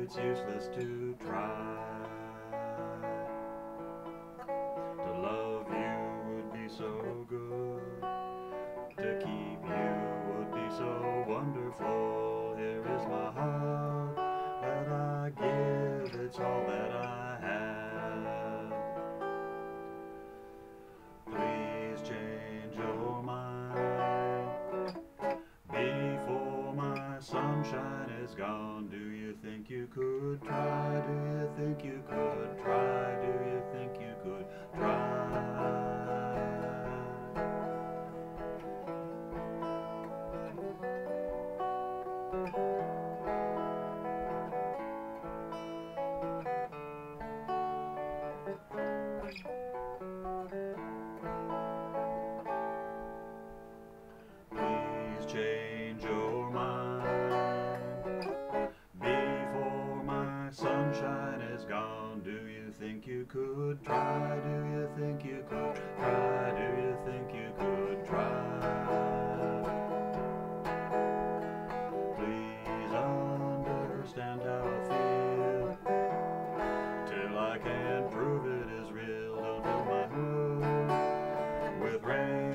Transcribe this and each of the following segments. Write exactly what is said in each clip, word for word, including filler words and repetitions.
it's useless to try. To love you would be so good, to keep you would be so wonderful. Here is my heart that I give, it's all that I have. Please change your mind before my sunshine is gone. Do you think you could try? Do you think you could try? Do you think you could try? Please change your mind before my sunshine is gone. Do you think you could try? Do you think you could try? Do you think you could try? Please understand how I feel till I can prove it is real. Don't fill my mood with rain.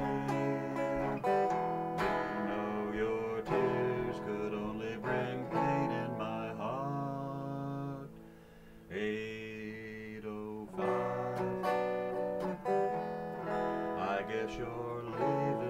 Could only bring pain in my heart. eight oh five, I guess you're leaving.